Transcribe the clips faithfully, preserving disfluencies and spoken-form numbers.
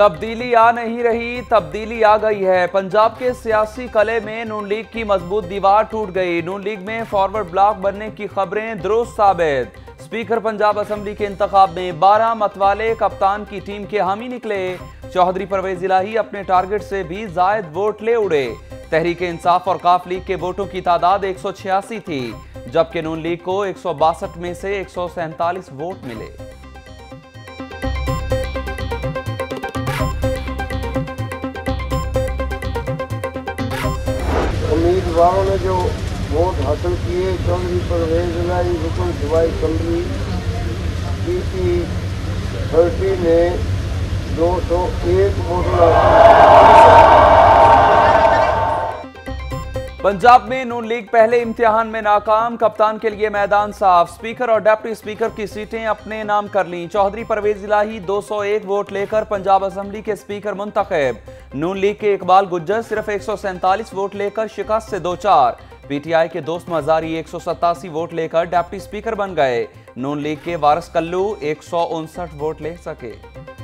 तब्दीली आ नहीं रही, तब्दीली आ गई है। पंजाब के सियासी कले में नून लीग की मजबूत दीवार टूट गई। नून लीग में फॉरवर्ड ब्लॉक बनने की खबरें दुरुस्त साबित। स्पीकर पंजाब असेंबली के इंतखाब में बारह मतवाले कप्तान की टीम के हामी निकले। चौधरी परवेज-इलाही अपने टारगेट से भी जायद वोट ले उड़े। तहरीक इंसाफ और काफ लीग के वोटों की तादाद एक सौ छियासी थी, जबकि नून लीग को एक सौ बासठ में से एक सौ सैंतालीस वोट मिले। उम्मीदवारों ने जो वोट हासिल किए, चौधरी परवेज-इलाही रुकन सूबाई असेंबली पीपी थर्टी ने दो सौ एक वोट। पंजाब में नून लीग पहले इम्तिहान में नाकाम, कप्तान के लिए मैदान साफ। स्पीकर और डिप्टी स्पीकर की सीटें अपने नाम कर लीं। चौधरी परवेज-इलाही दो सौ एक वोट लेकर पंजाब असेंबली के स्पीकर मुंतखब। नून लीग के इकबाल गुज्जर सिर्फ एक सौ सैंतालीस वोट लेकर शिकस्त से दो चार। पीटीआई के दोस्त मजारी एक सौ सतासी वोट लेकर डिप्टी स्पीकर बन गए। नून लीग के वारिस कल्लू एक सौ उनसठ वोट ले सके।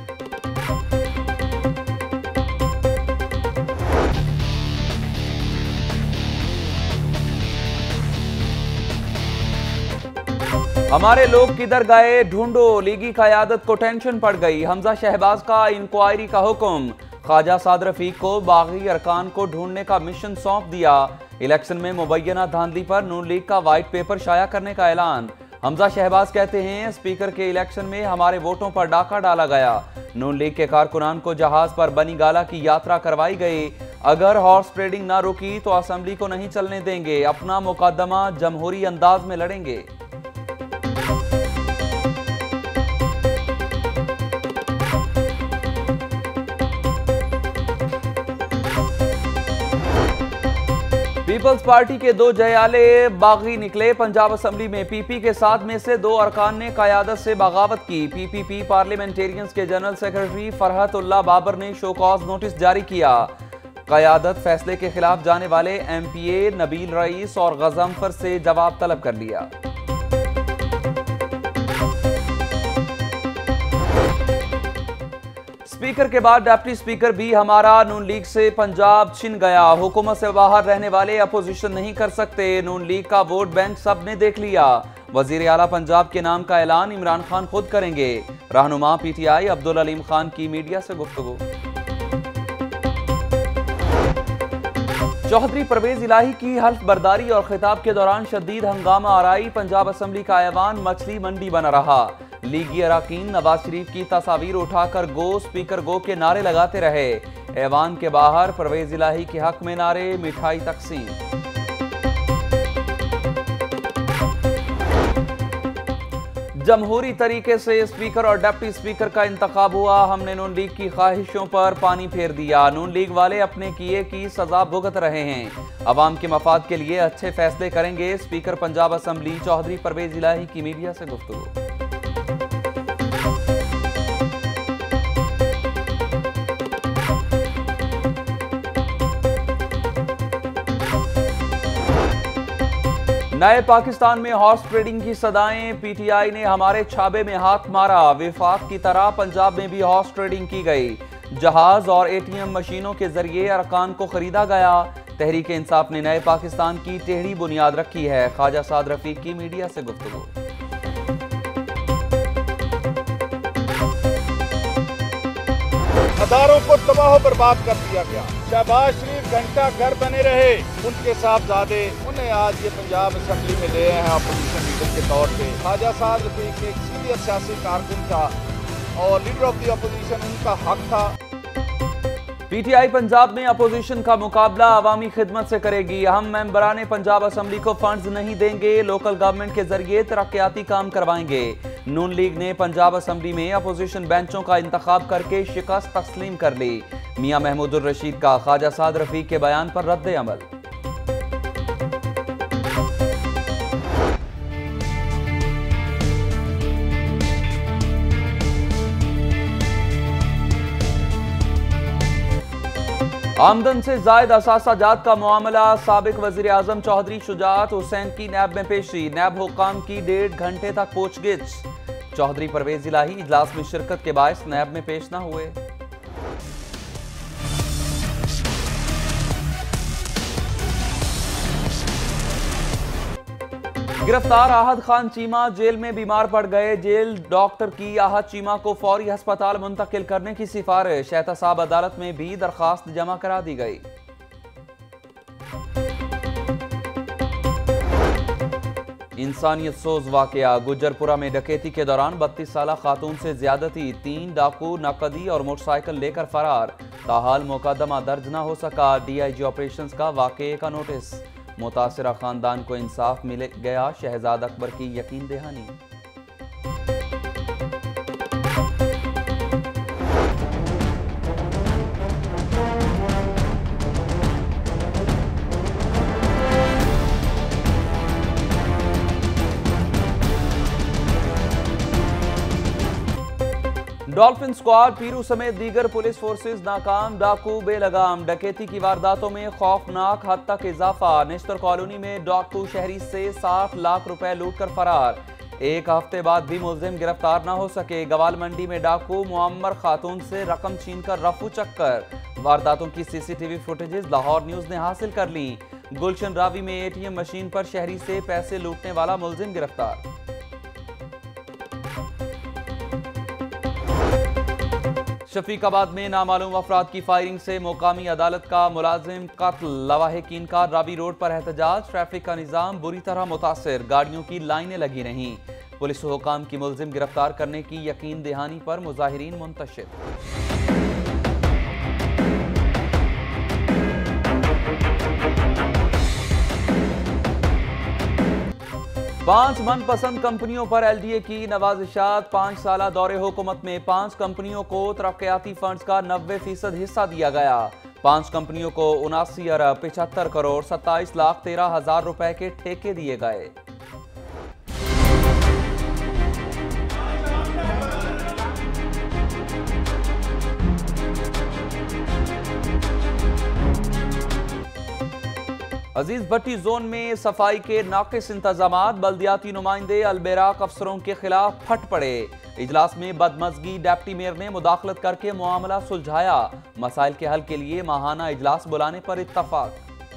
हमारे लोग किधर गए, ढूंढो। लीगी क़यादत को टेंशन पड़ गई। हमजा-शहबाज का इंक्वायरी का हुक्म। ख्वाजा-साद-रफीक को बागी अरकान को ढूंढने का मिशन सौंप दिया। इलेक्शन में मुबैना धांधली पर नून लीग का व्हाइट पेपर शाया करने का ऐलान। हमजा-शहबाज कहते हैं, स्पीकर के इलेक्शन में हमारे वोटों पर डाका डाला गया। नून लीग के कारकुनान को जहाज पर बनी गाला की यात्रा करवाई गई। अगर हॉर्स ट्रेडिंग ना रुकी तो असेंबली को नहीं चलने देंगे। अपना मुकदमा जमहूरी अंदाज में लड़ेंगे। पीपल्स पार्टी के दो जयाले बागी निकले। पंजाब असेंबली में पीपी के साथ में से दो अरकान ने क़यादत से बगावत की। पीपीपी पार्लियामेंटेरियंस के जनरल सेक्रेटरी फरहत उल्लाह बाबर ने शो कॉज नोटिस जारी किया। क़यादत फैसले के खिलाफ जाने वाले एमपीए नबील रईस और गजम्फर से जवाब तलब कर लिया। स्पीकर के बाद डिप्टी स्पीकर भी हमारा। नून लीग से पंजाब छिन गया। हुकूमत से बाहर रहने वाले अपोजिशन नहीं कर सकते। नून लीग का वोट बैंक सब ने देख लिया। वजीर आला पंजाब के नाम का ऐलान इमरान खान खुद करेंगे। रहनुमा पीटीआई अब्दुल अलीम खान की मीडिया से गुफ्तगू। चौधरी परवेज-इलाही की हल्फ बर्दारी और खिताब के दौरान शदीद हंगामा आराई। पंजाब असेंबली का ऐवान मछली मंडी बना रहा। लीगी अरकान नवाज शरीफ की तस्वीर उठाकर गो स्पीकर गो के नारे लगाते रहे। ऐवान के बाहर परवेज-इलाही के हक में नारे, मिठाई तकसीम। जमहूरी तरीके से स्पीकर और डिप्टी स्पीकर का इंतखाब हुआ। हमने नून लीग की ख्वाहिशों पर पानी फेर दिया। नून लीग वाले अपने किए की सजा भुगत रहे हैं। अवाम के मफाद के लिए अच्छे फैसले करेंगे। स्पीकर पंजाब असेंबली चौधरी परवेज-इलाही की मीडिया से गुफ्तगू। नए पाकिस्तान में हॉर्स ट्रेडिंग की सदाएं। पीटीआई ने हमारे छाबे में हाथ मारा। विफाक की तरह पंजाब में भी हॉर्स ट्रेडिंग की गई। जहाज और एटीएम मशीनों के जरिए अरकान को खरीदा गया। तहरीक इंसाफ ने नए पाकिस्तान की टेढ़ी बुनियाद रखी है। ख्वाजा-साद-रफीक की मीडिया से गुफ्तगू। हजारों को तबाह बर्बाद कर दिया गया। शहबाज शरीफ घंटा घर बने रहे। उनके साहबजादे उन्हें आज ये पंजाब असेंबली में ले आए हैं अपोजिशन लीडर के तौर पे। ख्वाजा-साद-रफीक एक सीनियर सियासी कारकुन था और लीडर ऑफ द अपोजिशन उनका हक था। पीटीआई पंजाब में अपोजिशन का मुकाबला अवामी खिदमत से करेगी। हम मेंबरान पंजाब असेंबली को फंड्स नहीं देंगे। लोकल गवर्नमेंट के जरिए तरक्याती काम करवाएंगे। नून लीग ने पंजाब असेंबली में अपोजिशन बेंचों का इंतखाब करके शिकस्त तस्लीम कर ली। मियां-महमूद-उर-रशीद का ख्वाजा-साद-रफीक के बयान पर रद्द अमल। आमदन से जायद असासाजात का मामला। साबिक वजीर आजम चौधरी शुजात हुसैन की नैब में पेशी। नैब हुकाम की डेढ़ घंटे तक पूछगिछ। चौधरी परवेज-इलाही इजलास में शिरकत के बायस नैब में पेश न हुए। गिरफ्तार आहत खान चीमा जेल में बीमार पड़ गए। जेल डॉक्टर की आहत चीमा को फौरी अस्पताल मुंतकिल करने की सिफारिश। एहतसाब अदालत में भी दरखास्त जमा करा दी गई। इंसानियत सोज वाकया गुज्जरपुरा में डकैती के दौरान बत्तीस साल खातून से ज्यादती, तीन डाकू नकदी और मोटरसाइकिल लेकर फरार। ताहाल मुकदमा दर्ज न हो सका। डीआईजी ऑपरेशंस का वाकये का नोटिस। मुतासिरा खानदान को इंसाफ मिल गया। शहजाद अकबर की यकीन दहानी। डॉल्फिन स्क्वाड पीरू समेत दीगर पुलिस फोर्सेज नाकाम। डाकू बेलगाम। डकैती की वारदातों में खौफनाक हद तक इजाफा। नेस्टर कॉलोनी में डाकू शहरी से साठ लाख रुपए लूटकर फरार। एक हफ्ते बाद भी मुलजिम गिरफ्तार न हो सके। गवाल मंडी में डाकू मुअम्मर खातून से रकम छीनकर रफू चक्कर। वारदातों की सीसीटीवी फुटेजेस लाहौर न्यूज ने हासिल कर ली। गुलशन रावी में एटीएम मशीन पर शहरी से पैसे लूटने वाला मुलजिम गिरफ्तार। शफीकाबाद में नामालूम अफराद की फायरिंग से मुकामी अदालत का मुलाजिम कत्ल। लवाहिकीन का रावी रोड पर एहतजाज। ट्रैफिक का निजाम बुरी तरह मुतासिर। गाड़ियों की लाइनें लगी रहीं। पुलिस हुकाम की मुलजिम गिरफ्तार करने की यकीन दहानी पर मुजाहिरीन मुंतशिर। पांच मनपसंद कंपनियों पर एलडीए की नवाजिशात। पांच साल दौरे हुकूमत में पांच कंपनियों को तरक्याती फंड्स का नब्बे फीसद हिस्सा दिया गया। पांच कंपनियों को उनासी अरब पिछहत्तर करोड़ सत्ताईस लाख तेरह हजार रुपए के ठेके दिए गए। अजीज भट्टी जोन में सफाई के नाकिस इंतजामात। बल्दियाती नुमाइंदे अलबेराक अफसरों के खिलाफ फट पड़े। इजलास में बदमजगी डिप्टी मेयर ने मुदाखलत करके मामला सुलझाया। मसाइल के हल के लिए माहाना इजलास बुलाने पर इत्तफाक।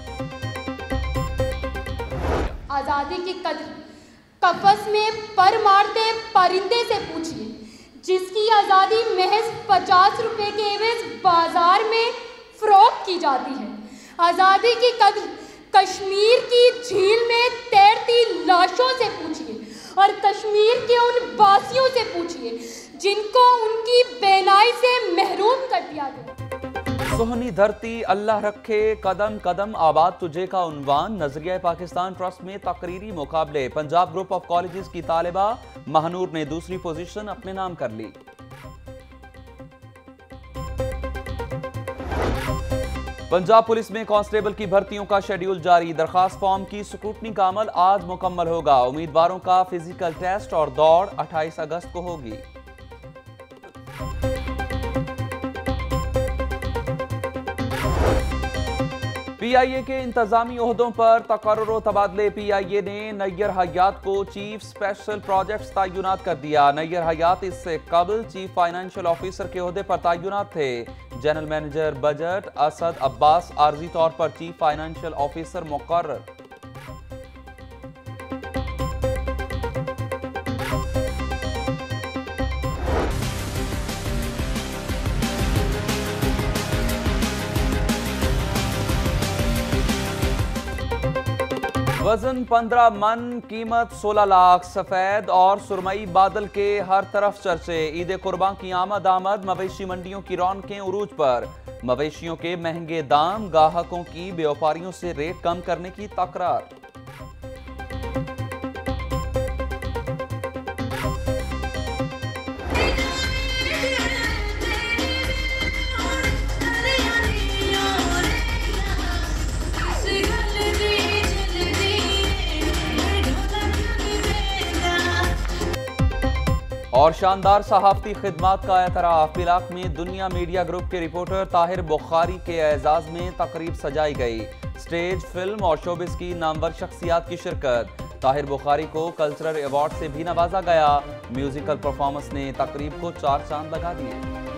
आजादी की कदर कफस में पर मारते परिंदे से पूछिए, जिसकी आजादी महज पचास रुपए के एवज बाजार में फरोख्त की जाती है। आजादी की कदर कश्मीर की झील में तैरती लाशों से पूछिए और कश्मीर के उन बासियों से पूछिए जिनको उनकी बेनाई से महरूम कर दिया गया। सोहनी धरती अल्लाह रखे कदम कदम आबाद तुझे का उन्वान। नजरिया पाकिस्तान ट्रस्ट में तकरीरी मुकाबले। पंजाब ग्रुप ऑफ कॉलेजेस की तालिबा महनूर ने दूसरी पोजीशन अपने नाम कर ली। पंजाब पुलिस में कांस्टेबल की भर्तियों का शेड्यूल जारी। दरखास्त फॉर्म की स्क्रूटनी का अमल आज मुकम्मल होगा। उम्मीदवारों का फिजिकल टेस्ट और दौड़ अट्ठाईस अगस्त को होगी। पीआईए के इंतजामी ओहदों पर तकर्रुर तबादले। पीआईए ने नैयर हयात को चीफ स्पेशल प्रोजेक्ट्स तैनात कर दिया। नैयर हयात इससे कबल चीफ फाइनेंशियल ऑफिसर के ओहदे पर तैनात थे। General manager budget Asad Abbas आर्जी तौर पर चीफ फाइनेंशियल ऑफिसर मुकर्रर। वजन पंद्रह मन, कीमत सोलह लाख। सफेद और सुरमई बादल के हर तरफ चर्चे। ईद कुर्बान की आमद आमद। मवेशी मंडियों की रौनकें उरूज पर। मवेशियों के महंगे दाम। गाहकों की व्यापारियों से रेट कम करने की तकरार। और शानदार सहाफती खिदमात का एतराफ। पिलाक में दुनिया मीडिया ग्रुप के रिपोर्टर ताहिर बुखारी के एजाज में तकरीब सजाई गई। स्टेज, फिल्म और शोबिस की नामवर शख्सियात की शिरकत। ताहिर बुखारी को कल्चरल अवार्ड से भी नवाजा गया। म्यूजिकल परफॉर्मेंस ने तकरीब को चार चांद लगा दिए।